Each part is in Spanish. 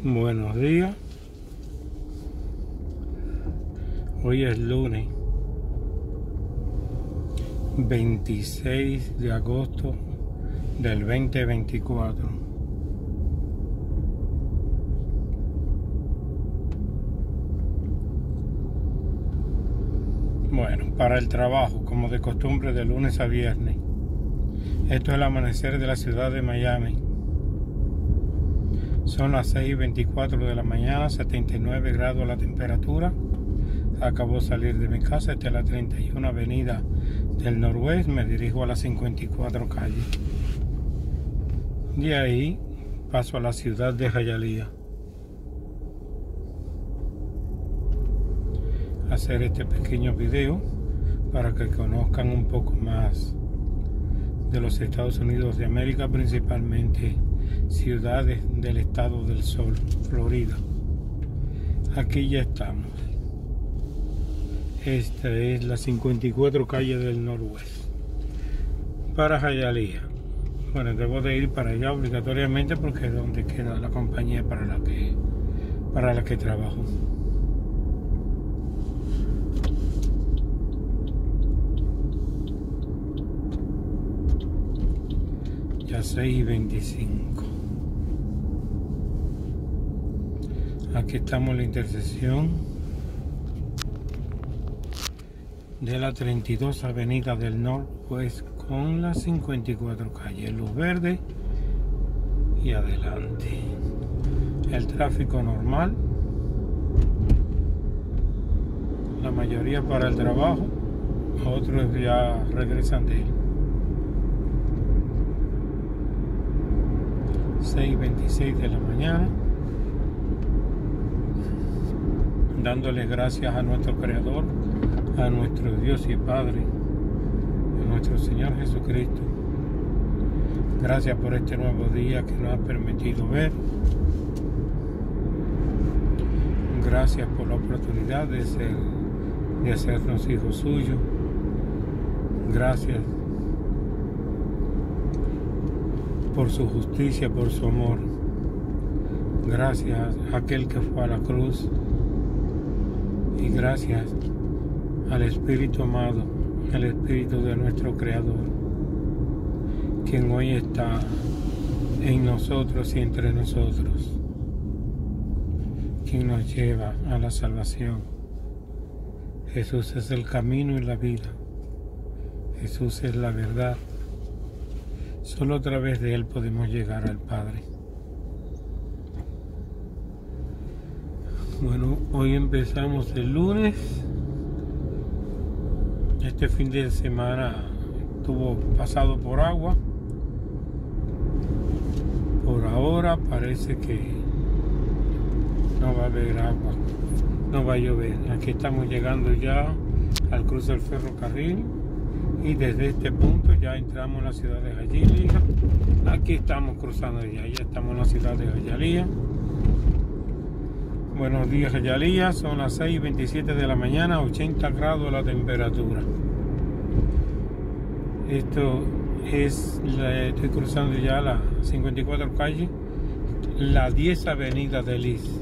Buenos días. Hoy es lunes 26 de agosto del 2024. Bueno, para el trabajo, como de costumbre, de lunes a viernes. Esto es el amanecer de la ciudad de Miami. Son las 6:24 de la mañana, 79 grados la temperatura. Acabo de salir de mi casa, esta es la 31 Avenida del Noroeste, me dirijo a la 54 calle. De ahí paso a la ciudad de Hialeah. Hacer este pequeño video para que conozcan un poco más de los Estados Unidos de América, principalmente ciudades del estado del sol, Florida. Aquí ya estamos. Esta es la 54 calle del Noroeste para Hialeah. Bueno, debo de ir para allá obligatoriamente porque es donde queda la compañía para la que trabajo. Ya 6:25. Aquí estamos en la intersección de la 32 Avenida del Noroeste con la 54 calle, luz verde y adelante. El tráfico normal, la mayoría para el trabajo, otros ya regresan de él. 6:26 de la mañana, dándoles gracias a nuestro Creador, a nuestro Dios y Padre, a nuestro Señor Jesucristo. Gracias por este nuevo día que nos ha permitido ver. Gracias por la oportunidad de hacernos hijos suyos. Gracias por su justicia, por su amor. Gracias a aquel que fue a la cruz. Y gracias al Espíritu amado, al Espíritu de nuestro Creador, quien hoy está en nosotros y entre nosotros, quien nos lleva a la salvación. Jesús es el camino y la vida. Jesús es la verdad. Solo a través de Él podemos llegar al Padre. Bueno, hoy empezamos el lunes. Este fin de semana estuvo pasado por agua. Por ahora parece que no va a haber agua, no va a llover. Aquí estamos llegando ya al cruce del ferrocarril. Y desde este punto ya entramos en la ciudad de Hialeah. Aquí estamos cruzando ya estamos en la ciudad de Hialeah. Buenos días, Hialeah. Son las 6:27 de la mañana, 80 grados la temperatura. Estoy cruzando ya la 54 calle, la 10 Avenida de Liz.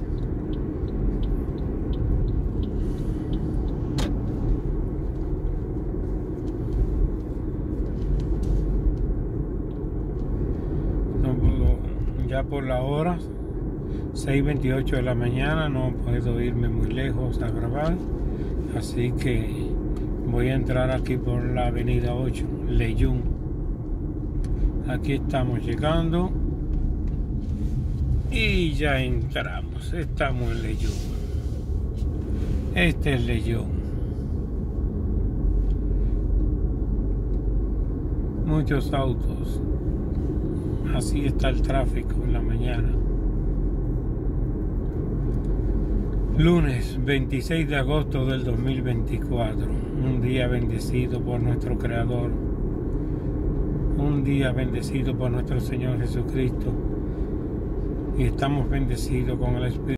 Ya por la hora 6:28 de la mañana no puedo irme muy lejos a grabar, así que voy a entrar aquí por la avenida 8, Leyún. Aquí estamos llegando y ya entramos, estamos en Leyún. Este es Leyún. Muchos autos. Así está el tráfico en la mañana. Lunes 26 de agosto del 2024. Un día bendecido por nuestro Creador. Un día bendecido por nuestro Señor Jesucristo. Y estamos bendecidos con el Espíritu.